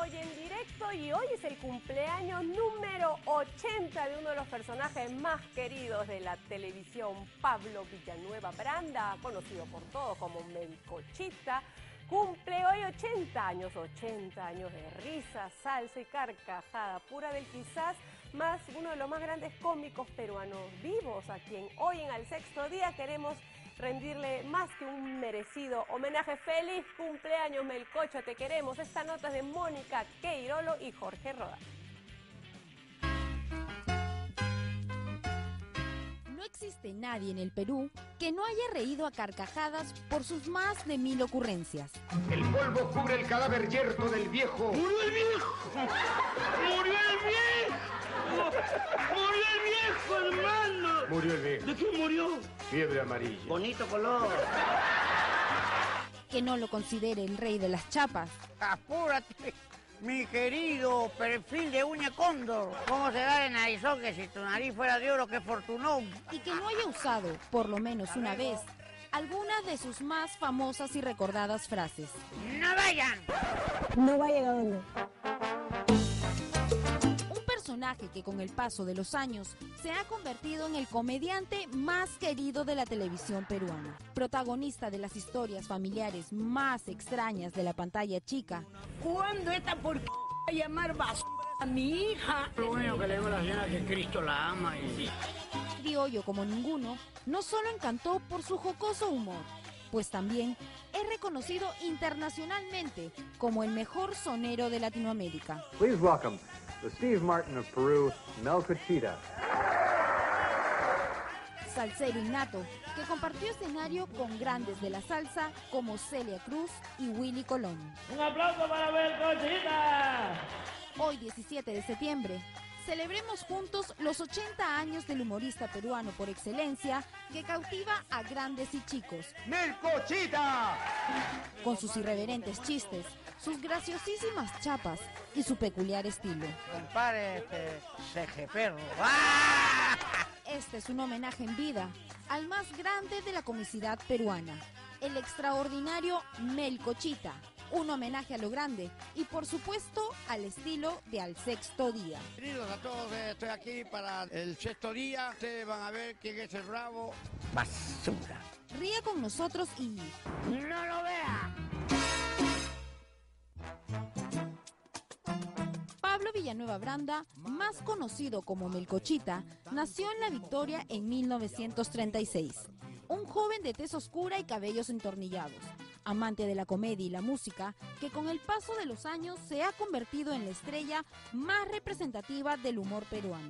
hoy en directo y hoy es el cumpleaños número 80 de uno de los personajes más queridos de la televisión, Pablo Villanueva Branda, conocido por todos como Melcochita. Cumple hoy 80 años de risa, salsa y carcajada pura del quizás más uno de los más grandes cómicos peruanos vivos, a quien hoy en Al Sexto Día queremos rendirle más que un merecido homenaje. ¡Feliz cumpleaños, Melcocho! Te queremos. Esta nota es de Mónica Queirolo y Jorge Roda. No existe nadie en el Perú que no haya reído a carcajadas por sus más de 1000 ocurrencias. El polvo cubre el cadáver yerto del viejo. ¡Murió el viejo! ¡Murió el viejo! ¡Murió el viejo, hermano! Murió el viejo. ¿De qué murió? Fiebre amarilla. Bonito color. Que no lo considere el rey de las chapas. Apúrate, mi querido perfil de uña cóndor. ¿Cómo será de narizón que si tu nariz fuera de oro, que fortunón? Y que no haya usado, por lo menos una vez, algunas de sus más famosas y recordadas frases. ¡No vayan! No vayan a dónde. Un personaje que con el paso de los años se ha convertido en el comediante más querido de la televisión peruana. Protagonista de las historias familiares más extrañas de la pantalla chica. ¿Cuándo esta por a llamar basura a mi hija? Lo único que le digo a la señora es que Cristo la ama y... Criollo como ninguno, no solo encantó por su jocoso humor, pues también es reconocido internacionalmente como el mejor sonero de Latinoamérica. Please welcome the Steve Martin of Peru, Melcochita. Salsero innato, que compartió escenario con grandes de la salsa como Celia Cruz y Willy Colón. ¡Un aplauso para Melcochita! Hoy, 17 de septiembre, celebremos juntos los 80 años del humorista peruano por excelencia que cautiva a grandes y chicos. ¡Melcochita! Con sus irreverentes chistes, sus graciosísimas chapas y su peculiar estilo. Compadre, ceje perro. Este es un homenaje en vida al más grande de la comicidad peruana, el extraordinario Melcochita. Un homenaje a lo grande y, por supuesto, al estilo de Al Sexto Día. Bienvenidos a todos, estoy aquí para el sexto día. Ustedes van a ver quién es el bravo. Basura. Ría con nosotros y... ¡No lo vea! Pablo Villanueva Branda, más conocido como Melcochita, nació en La Victoria en 1936. Un joven de tez oscura y cabellos entornillados, amante de la comedia y la música, que con el paso de los años se ha convertido en la estrella más representativa del humor peruano.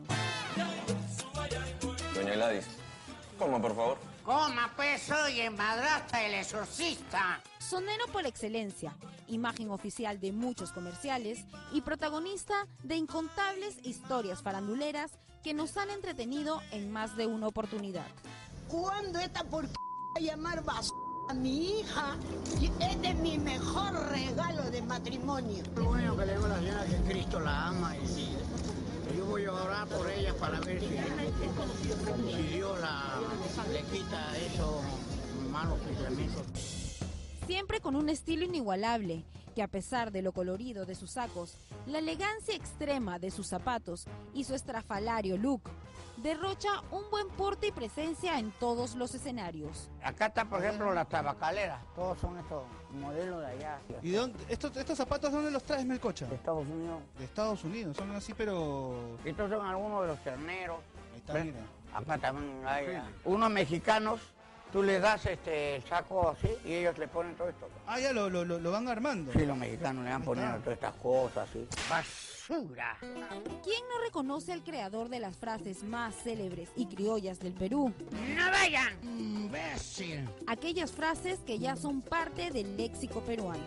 Doña Gladys, coma por favor. Coma pues, soy el madrastra del exorcista. Sonero por excelencia, imagen oficial de muchos comerciales y protagonista de incontables historias faranduleras que nos han entretenido en más de una oportunidad. ¿Cuándo esta por a llamar basura a mi hija? Este es mi mejor regalo de matrimonio. Lo único que le digo a la señora es que Cristo la ama y yo voy a orar por ella para ver si Dios le quita esos malos pensamientos. Siempre con un estilo inigualable, que a pesar de lo colorido de sus sacos, la elegancia extrema de sus zapatos y su estrafalario look, derrocha un buen porte y presencia en todos los escenarios. Acá está, por ejemplo, las tabacaleras. Todos son estos modelos de allá. ¿Y dónde, estos zapatos dónde los traes, Melcocha? De Estados Unidos. De Estados Unidos, son así pero... Estos son algunos de los terneros. Ahí está, mira. Acá también hay unos mexicanos. Tú les das el saco así y ellos le ponen todo esto. Ah, ya lo van armando. Sí, los mexicanos le van poniendo todas estas cosas así. ¡Basura! ¿Quién no reconoce al creador de las frases más célebres y criollas del Perú? ¡No vayan! ¡Imbécil! Aquellas frases que ya son parte del léxico peruano.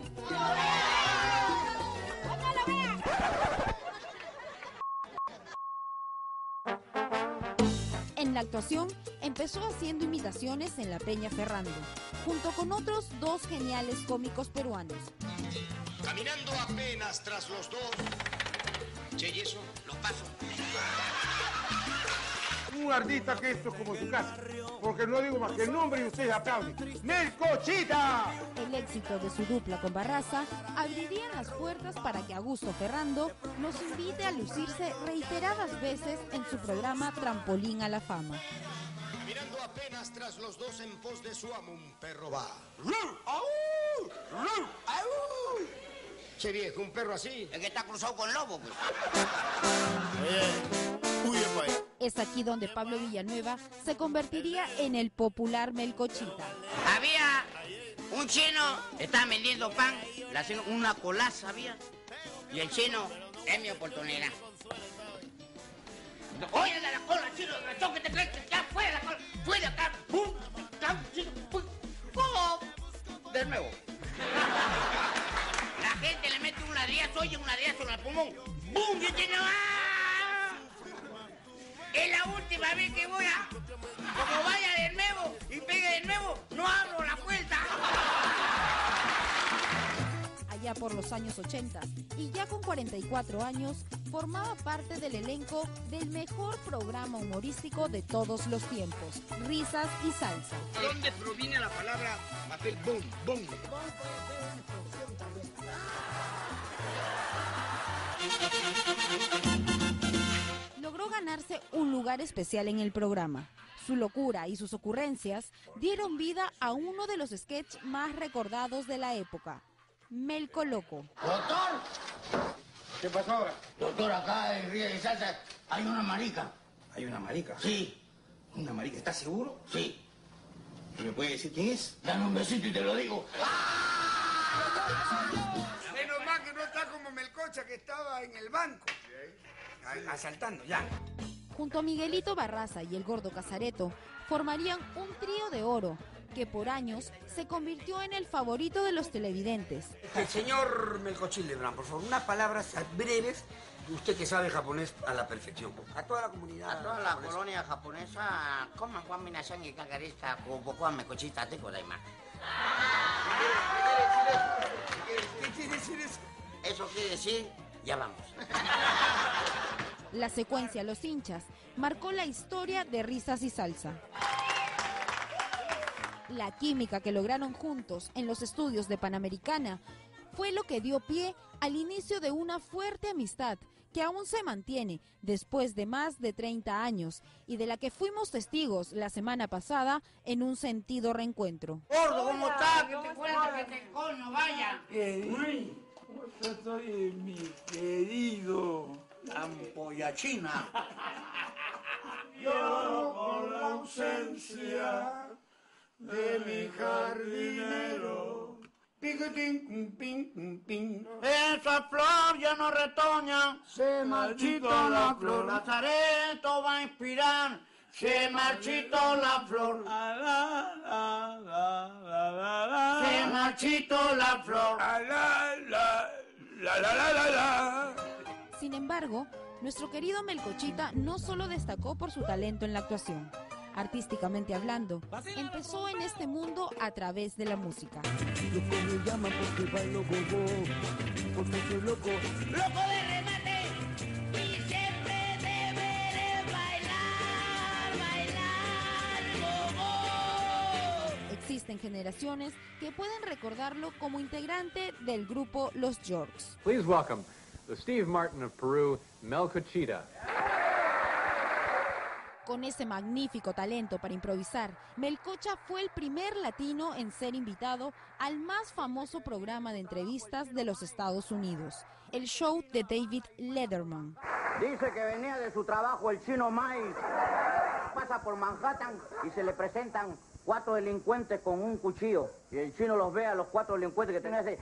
En la actuación, empezó haciendo imitaciones en la Peña Ferrando, junto con otros dos geniales cómicos peruanos. Caminando apenas tras los dos. Che, y eso, los pasos. Un artista que esto es como su casa, porque no digo más que el nombre y ustedes aplauden. ¡Melcochita! El ex éxito de su dupla con Barraza abrirían las puertas para que Augusto Ferrando los invite a lucirse reiteradas veces en su programa Trampolín a la Fama. Mirando apenas tras los dos en pos de su amo, un perro va. Che viejo, un perro así. El que está cruzado con lobo, pues. Es aquí donde Pablo Villanueva se convertiría en el popular Melcochita. Había un chino, estaba vendiendo pan, le hacían una colaza, había. Y el chino, es mi oportunidad. Oye, de la cola, chino, ¿qué te crees? Ya fue la cola, fue de acá, ¡pum! ¡Pum! ¡Pum! De nuevo. La gente le mete un ladrillazo, oye, un ladrillazo en el pulmón. ¡Bum! Y el chino, ¡ah! Es la última vez que voy a... Como vaya de nuevo y pegue de nuevo, no abro la puerta. Allá por los años 80, y ya con 44 años, formaba parte del elenco del mejor programa humorístico de todos los tiempos, Risas y Salsa. ¿De dónde proviene la palabra papel boom, boom? Logró ganarse un lugar especial en el programa. Su locura y sus ocurrencias dieron vida a uno de los sketches más recordados de la época, Melco Loco. Doctor, ¿Qué pasó ahora? doctor, acá en Río de Salsa hay una marica. ¿Hay una marica? Sí, ¿Una marica? ¿Estás seguro? sí. ¿Me puede decir quién es? Dame un besito y te lo digo. Menos mal que no está como Melcocha, que estaba en el banco. Asaltando, ya. Junto a Miguelito Barraza y el Gordo Casareto, formarían un trío de oro que por años se convirtió en el favorito de los televidentes. El señor Melcochín Lebrán, por favor, unas palabras breves, usted que sabe japonés a la perfección. A toda la comunidad. A toda la colonia japonesa, coman Juan Minasan y Cacarista, Copocuan, Mecochita, Teco, Daima. ¿Qué quiere decir eso? Eso quiere decir, ya vamos. La secuencia Los Hinchas marcó la historia de Risas y Salsa. La química que lograron juntos en los estudios de Panamericana fue lo que dio pie al inicio de una fuerte amistad que aún se mantiene después de más de 30 años y de la que fuimos testigos la semana pasada en un sentido reencuentro. Gordo, ¿cómo estás? Que te cuenta que te coño, vaya. ¿Cómo estoy, mi querido ampolla china? Yo por la ausencia de mi jardinero. Piquitín, ping, ping. Esa flor ya no retoña, Se marchitó la flor. Lazareto va a inspirar, se marchitó la flor, se marchitó la flor. Sin embargo, nuestro querido Melcochita no solo destacó por su talento en la actuación. Artísticamente hablando, empezó en este mundo a través de la música. ¡Loco de remate! Y siempre deberé bailar, gogo. Existen generaciones que pueden recordarlo como integrante del grupo Los Yorks. Please welcome the Steve Martin of Peru, Melcochita. Con ese magnífico talento para improvisar, Melcocha fue el primer latino en ser invitado al más famoso programa de entrevistas de los Estados Unidos, el show de David Letterman. Dice que venía de su trabajo el chino Mike. Pasa por Manhattan y se le presentan 4 delincuentes con un cuchillo. Y el chino los ve a los 4 delincuentes que tienen ese...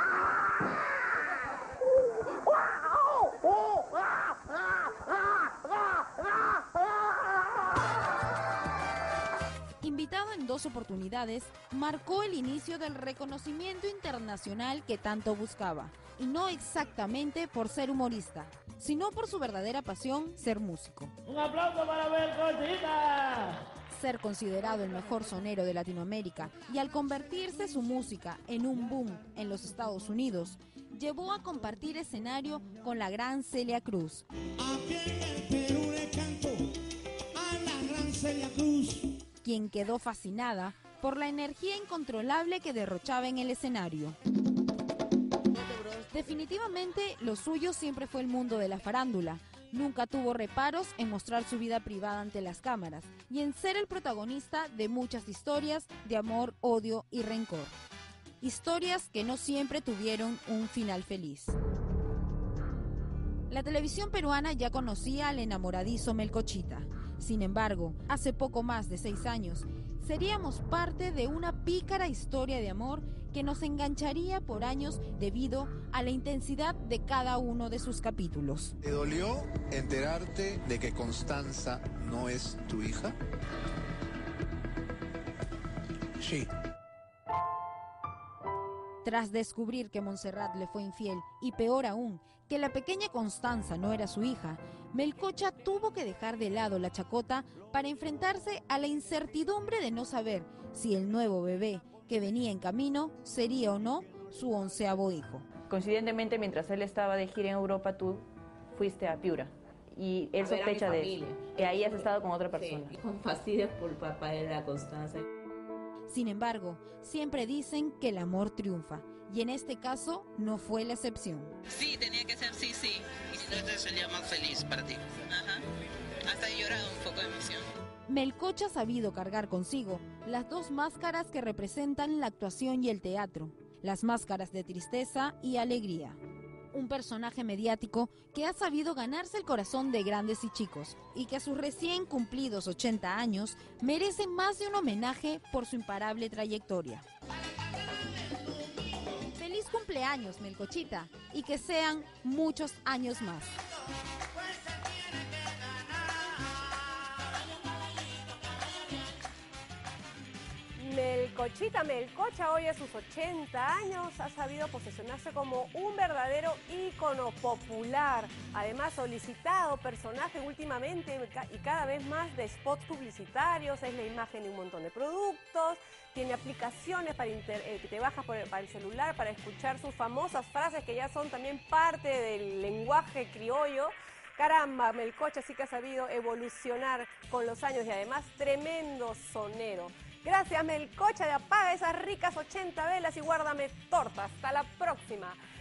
Invitado en 2 oportunidades, marcó el inicio del reconocimiento internacional que tanto buscaba, y no exactamente por ser humorista, sino por su verdadera pasión, ser músico. ¡Un aplauso para Melcochita! Ser considerado el mejor sonero de Latinoamérica y al convertirse su música en un boom en los Estados Unidos, llevó a compartir escenario con la gran Celia Cruz. Aquí en el Perú le canto a la gran Celia Cruz. Quien quedó fascinada por la energía incontrolable que derrochaba en el escenario. Definitivamente, lo suyo siempre fue el mundo de la farándula. Nunca tuvo reparos en mostrar su vida privada ante las cámaras y en ser el protagonista de muchas historias de amor, odio y rencor. Historias que no siempre tuvieron un final feliz. La televisión peruana ya conocía al enamoradizo Melcochita. Sin embargo, hace poco más de 6 años, seríamos parte de una pícara historia de amor que nos engancharía por años debido a la intensidad de cada uno de sus capítulos. ¿Te dolió enterarte de que Constanza no es tu hija? Sí. Tras descubrir que Montserrat le fue infiel y peor aún, que la pequeña Constanza no era su hija, Melcocha tuvo que dejar de lado la chacota para enfrentarse a la incertidumbre de no saber si el nuevo bebé que venía en camino sería o no su 11º hijo. Coincidentemente, mientras él estaba de gira en Europa, tú fuiste a Piura y él sospecha de eso, que ahí has estado con otra persona. Sí, con fastidios por el papá de la Constanza. Sin embargo, siempre dicen que el amor triunfa, y en este caso no fue la excepción. Sí, tenía que ser sí. Y entonces sería más feliz para ti. Ajá. Hasta he llorado un poco de emoción. Melcocha ha sabido cargar consigo las dos máscaras que representan la actuación y el teatro, las máscaras de tristeza y alegría. Un personaje mediático que ha sabido ganarse el corazón de grandes y chicos y que a sus recién cumplidos 80 años merece más de un homenaje por su imparable trayectoria. ¡Feliz cumpleaños, Melcochita! Y que sean muchos años más. Melcocha, hoy a sus 80 años, ha sabido posicionarse como un verdadero ícono popular. Además, solicitado personaje últimamente y cada vez más de spots publicitarios, es la imagen de un montón de productos, tiene aplicaciones que te bajas para el celular para escuchar sus famosas frases que ya son también parte del lenguaje criollo. Caramba, Melcocha sí que ha sabido evolucionar con los años y además tremendo sonero. Gracias, Melcocha, de apaga esas ricas 80 velas y guárdame torta. Hasta la próxima.